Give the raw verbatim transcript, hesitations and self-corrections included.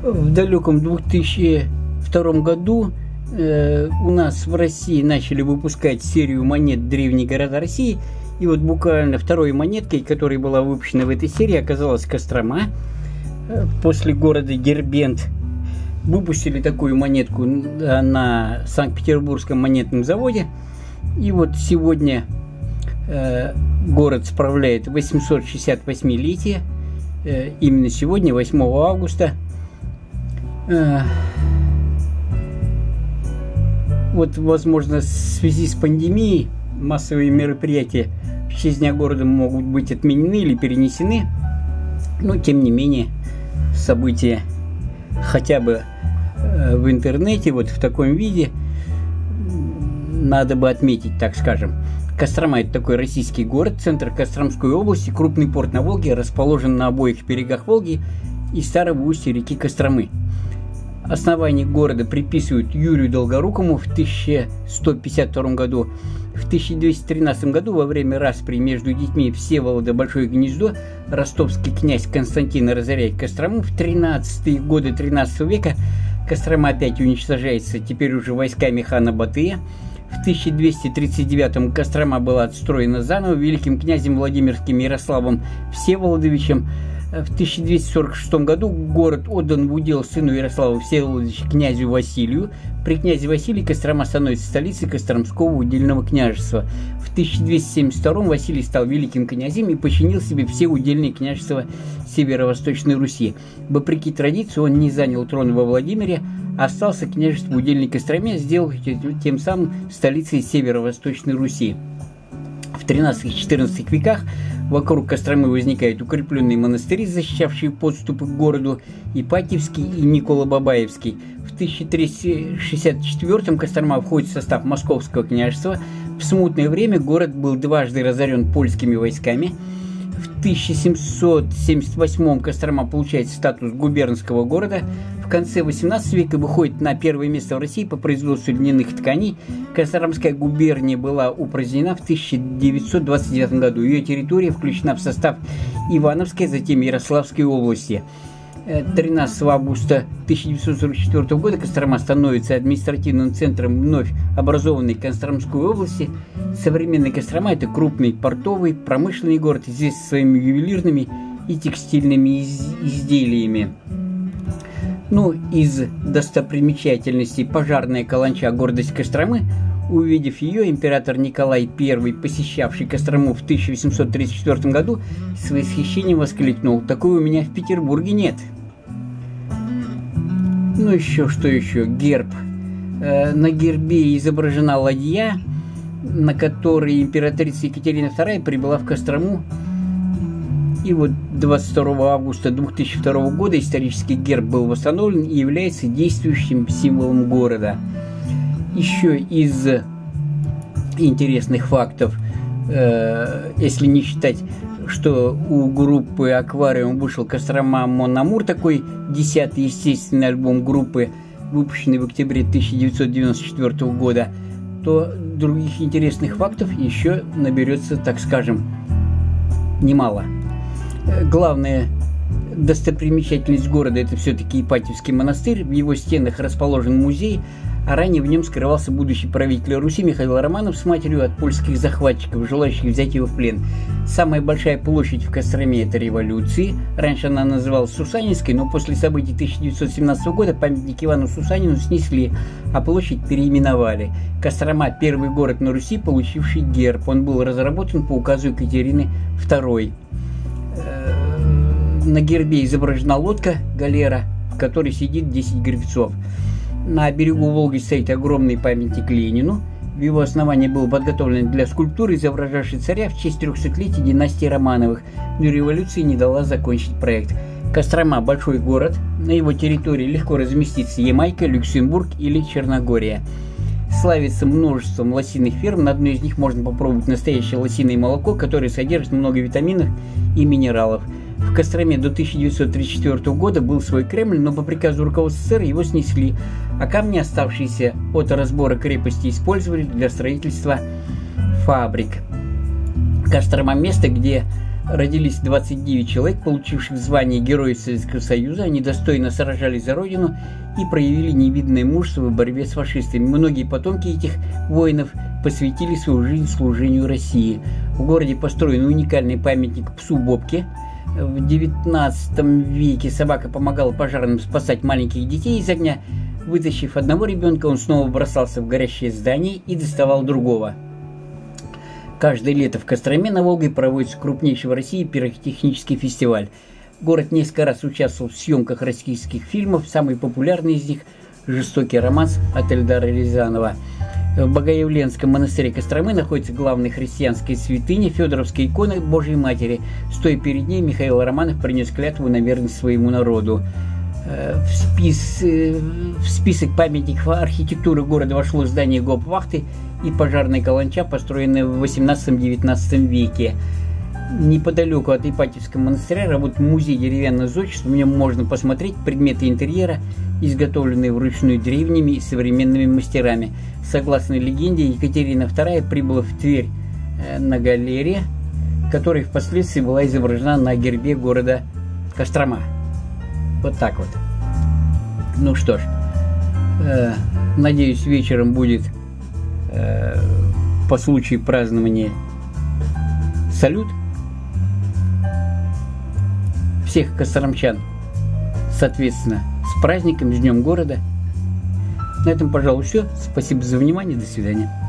В далеком две тысячи втором году э, у нас в России начали выпускать серию монет «Древние города России». И вот буквально второй монеткой, которая была выпущена в этой серии, оказалась Кострома. После города Дербент выпустили такую монетку на Санкт-Петербургском монетном заводе. И вот сегодня э, город справляет восемьсот шестьдесят восьмилетие. Э, именно сегодня, восьмого августа. Э, вот, возможно, в связи с пандемией массовые мероприятия в честь Дня города могут быть отменены или перенесены. Но, тем не менее, события хотя бы э, в интернете, вот в таком виде, надо бы отметить, так скажем. Кострома – это такой российский город, центр Костромской области, крупный порт на Волге, расположен на обоих берегах Волги и старого устья реки Костромы. Основание города приписывают Юрию Долгорукому в тысяча сто пятьдесят втором году. В тысяча двести тринадцатом году во время распри между детьми Всеволода Большое Гнездо ростовский князь Константин разоряет Кострому. В тринадцатые годы тринадцатого века Кострома опять уничтожается, теперь уже войсками хана Батыя. В тысяча двести тридцать девятом Кострома была отстроена заново великим князем Владимирским Ярославом Всеволодовичем. В тысяча двести сорок шестом году город отдан в удел сыну Ярослава Всеволодовича князю Василию. При князе Василии Кострома становится столицей Костромского удельного княжества. В тысяча двести семьдесят втором Василий стал великим князем и подчинил себе все удельные княжества Северо-Восточной Руси. Вопреки традиции он не занял трон во Владимире, а остался княжеством удельной Костроме, сделав тем самым столицей Северо-Восточной Руси. В тринадцатом-четырнадцатом веках вокруг Костромы возникают укрепленные монастыри, защищавшие подступы к городу, Ипатьевский и Николо-Бабаевский. В тысяча триста шестьдесят четвёртом Кострома входит в состав Московского княжества. В смутное время город был дважды разорен польскими войсками. В тысяча семьсот семьдесят восьмом Кострома получает статус губернского города. В конце восемнадцатого века выходит на первое место в России по производству льняных тканей. Костромская губерния была упразднена в тысяча девятьсот двадцать девятом году. Ее территория включена в состав Ивановской, затем Ярославской области. тринадцатого августа тысяча девятьсот сорок четвёртого года Кострома становится административным центром вновь образованной Костромской области. Современный Кострома – это крупный портовый, промышленный город, известный своими ювелирными и текстильными из изделиями. Ну, из достопримечательностей пожарная каланча «Гордость Костромы». Увидев ее, император Николай Первый, посещавший Кострому в тысяча восемьсот тридцать четвёртом году, с восхищением воскликнул: «Такой у меня в Петербурге нет». Ну еще, что еще? Герб. Э, на гербе изображена ладья, на которой императрица Екатерина Вторая прибыла в Кострому. И вот двадцать второго августа две тысячи второго года исторический герб был восстановлен и является действующим символом города. Еще из интересных фактов, э, если не считать, что у группы «Аквариум» вышел «Кострома Мон Амур», такой десятый естественный альбом группы, выпущенный в октябре тысяча девятьсот девяносто четвёртого года, то других интересных фактов еще наберется, так скажем, немало. Главная достопримечательность города – это все-таки Ипатьевский монастырь. В его стенах расположен музей, а ранее в нем скрывался будущий правитель Руси Михаил Романов с матерью от польских захватчиков, желающих взять его в плен. Самая большая площадь в Костроме – это Революции. Раньше она называлась Сусанинской, но после событий тысяча девятьсот семнадцатого года памятник Ивану Сусанину снесли, а площадь переименовали. Кострома – первый город на Руси, получивший герб. Он был разработан по указу Екатерины Второй. На гербе изображена лодка, галера, в которой сидит десять гребцов. На берегу Волги стоит огромный памятник Ленину. В его основании был подготовлен для скульптуры, изображавшей царя в честь трехсотлетия династии Романовых, но революция не дала закончить проект. Кострома – большой город. На его территории легко разместится Ямайка, Люксембург или Черногория. Славится множеством лосиных ферм. На одной из них можно попробовать настоящее лосиное молоко, которое содержит много витаминов и минералов. В Костроме до тысяча девятьсот тридцать четвёртого года был свой Кремль, но по приказу руководства СССР его снесли, а камни, оставшиеся от разбора крепости, использовали для строительства фабрик. Кострома – место, где родились двадцать девять человек, получивших звание Героя Советского Союза. Они достойно сражались за Родину и проявили невиданное мужество в борьбе с фашистами. Многие потомки этих воинов посвятили свою жизнь служению России. В городе построен уникальный памятник псу Бобке. В девятнадцатом веке собака помогала пожарным спасать маленьких детей из огня. Вытащив одного ребенка, он снова бросался в горящее здание и доставал другого. Каждое лето в Костроме на Волге проводится крупнейший в России пиротехнический фестиваль. Город несколько раз участвовал в съемках российских фильмов. Самый популярный из них – «Жестокий романс» от Эльдара Рязанова. В Богоявленском монастыре Костромы находится главная христианская святыня – Федоровская икона Божьей Матери. Стоя перед ней, Михаил Романов принес клятву на верность своему народу. В, спис, в список памятников архитектуры города вошло здание гауптвахты и пожарная каланча, построенная в восемнадцатом-девятнадцатом веке. Неподалеку от Ипатьевского монастыря работает музей деревянного зодчества. В нем можно посмотреть предметы интерьера, изготовленные вручную древними и современными мастерами. Согласно легенде, Екатерина вторая прибыла в Тверь на галере, которая впоследствии была изображена на гербе города Кострома. Вот так вот. Ну что ж, э, надеюсь, вечером будет э, по случаю празднования салют. Всех костромчан, соответственно, с праздником, с Днем города. На этом, пожалуй, все. Спасибо за внимание. До свидания.